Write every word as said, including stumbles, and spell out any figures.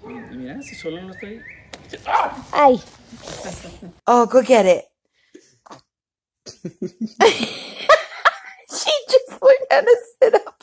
Y mira, si solo no estoy. Ay. Oh, go get it. She just learned how to sit up.